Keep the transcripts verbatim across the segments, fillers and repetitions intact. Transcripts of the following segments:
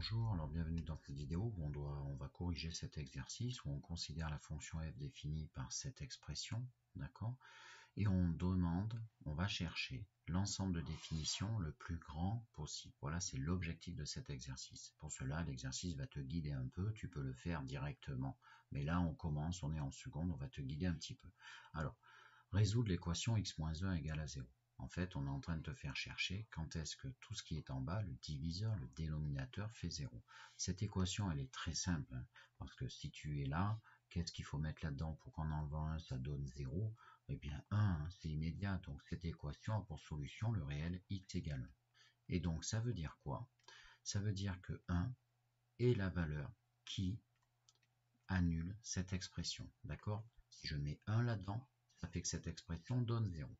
Bonjour, alors bienvenue dans cette vidéo où on, doit, on va corriger cet exercice où on considère la fonction f définie par cette expression, d'accord? Et on demande, on va chercher l'ensemble de définitions le plus grand possible. Voilà, c'est l'objectif de cet exercice. Pour cela, l'exercice va te guider un peu, tu peux le faire directement. Mais là, on commence, on est en seconde, on va te guider un petit peu. Alors, résoudre l'équation x moins un égale à zéro. En fait, on est en train de te faire chercher quand est-ce que tout ce qui est en bas, le diviseur, le dénominateur, fait zéro. Cette équation, elle est très simple, hein, parce que si tu es là, qu'est-ce qu'il faut mettre là-dedans pour qu'en enlevant un, ça donne zéro? Eh bien, un, hein, c'est immédiat. Donc, cette équation a pour solution le réel x égale un. Et donc, ça veut dire quoi? Ça veut dire que un est la valeur qui annule cette expression. D'accord? Si je mets un là-dedans, ça fait que cette expression donne zéro.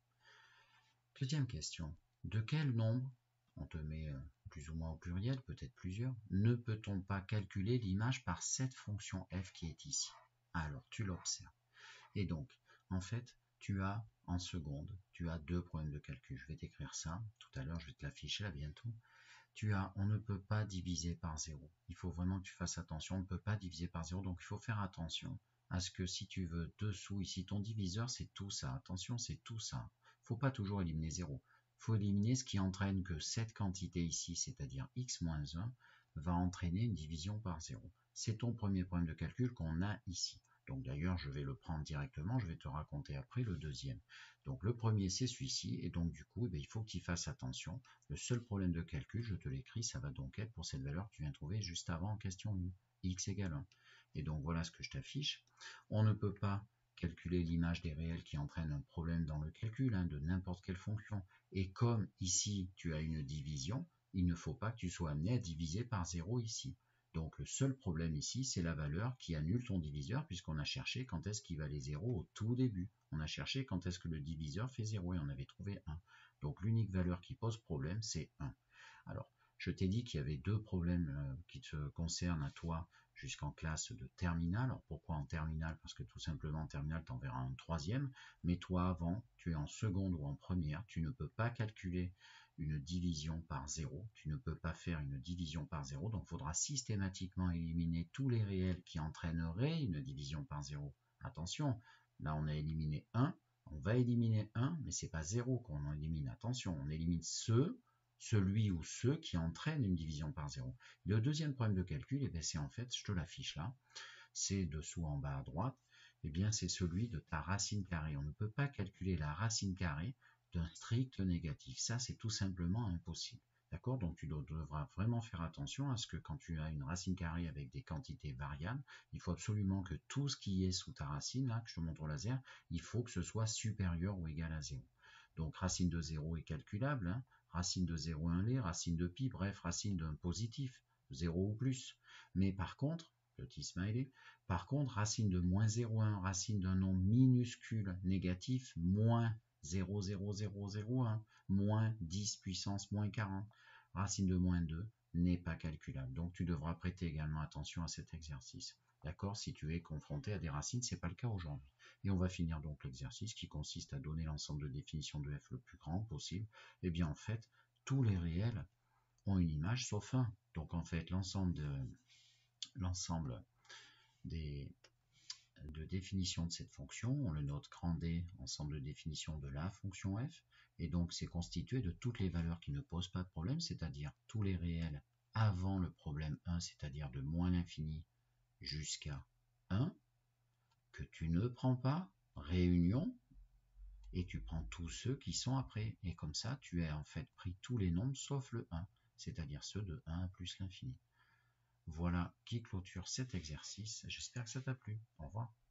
Deuxième question, de quel nombre, on te met plus ou moins au pluriel, peut-être plusieurs, ne peut-on pas calculer l'image par cette fonction f qui est ici? Alors, tu l'observes. Et donc, en fait, tu as en seconde, tu as deux problèmes de calcul. Je vais t'écrire ça, tout à l'heure, je vais te l'afficher là bientôt. Tu as, on ne peut pas diviser par zéro. Il faut vraiment que tu fasses attention, on ne peut pas diviser par zéro, donc il faut faire attention à ce que si tu veux dessous, ici, ton diviseur, c'est tout ça. Attention, c'est tout ça. Faut pas toujours éliminer zéro. Faut éliminer ce qui entraîne que cette quantité ici, c'est-à-dire x moins un, va entraîner une division par zéro. C'est ton premier problème de calcul qu'on a ici. Donc d'ailleurs, je vais le prendre directement, je vais te raconter après le deuxième. Donc le premier, c'est celui-ci, et donc du coup, eh bien, il faut que tu fasses attention. Le seul problème de calcul, je te l'écris, ça va donc être pour cette valeur que tu viens de trouver juste avant en question un, x égale un. Et donc voilà ce que je t'affiche. On ne peut pas calculer l'image des réels qui entraîne un problème dans le calcul, hein, de n'importe quelle fonction. Et comme ici, tu as une division, il ne faut pas que tu sois amené à diviser par zéro ici. Donc le seul problème ici, c'est la valeur qui annule ton diviseur, puisqu'on a cherché quand est-ce qu'il valait zéro au tout début. On a cherché quand est-ce que le diviseur fait zéro et on avait trouvé un. Donc l'unique valeur qui pose problème, c'est un. Alors, je t'ai dit qu'il y avait deux problèmes euh, qui te concernent à toi jusqu'en classe de terminale. Alors pourquoi en terminale? Parce que tout simplement en terminale, tu en verras un troisième. Mais toi, avant, tu es en seconde ou en première, tu ne peux pas calculer une division par zéro. Tu ne peux pas faire une division par zéro. Donc, il faudra systématiquement éliminer tous les réels qui entraîneraient une division par zéro. Attention, là, on a éliminé un. On va éliminer un, mais c'est pas zéro qu'on élimine. Attention, on élimine ceux celui ou ceux qui entraînent une division par zéro. Le deuxième problème de calcul, eh bien, c'est en fait, je te l'affiche là, c'est dessous en bas à droite, eh bien, c'est celui de ta racine carrée. On ne peut pas calculer la racine carrée d'un strict négatif. Ça, c'est tout simplement impossible. D'accord? Donc, tu devras vraiment faire attention à ce que quand tu as une racine carrée avec des quantités variables, il faut absolument que tout ce qui est sous ta racine, là, que je te montre au laser, il faut que ce soit supérieur ou égal à zéro. Donc, racine de zéro est calculable, hein, racine de zéro un lait, racine de pi, bref, racine d'un positif, zéro ou plus. Mais par contre, petit smiley, par contre, racine de moins zéro virgule un, racine d'un nombre minuscule négatif, moins zéro virgule zéro zéro zéro un, moins dix puissance moins quarante, racine de moins deux n'est pas calculable. Donc tu devras prêter également attention à cet exercice. D'accord? Si tu es confronté à des racines, c'est pas le cas aujourd'hui. Et on va finir donc l'exercice qui consiste à donner l'ensemble de définitions de f le plus grand possible. Eh bien en fait, tous les réels ont une image sauf un. Donc en fait, l'ensemble de l'ensemble des de définition de cette fonction, on le note grand D, ensemble de définition de la fonction f, et donc c'est constitué de toutes les valeurs qui ne posent pas de problème, c'est-à-dire tous les réels avant le problème un, c'est-à-dire de moins l'infini jusqu'à un, que tu ne prends pas, réunion, et tu prends tous ceux qui sont après, et comme ça tu as en fait pris tous les nombres sauf le un, c'est-à-dire ceux de un plus l'infini. Voilà qui clôture cet exercice, j'espère que ça t'a plu, au revoir.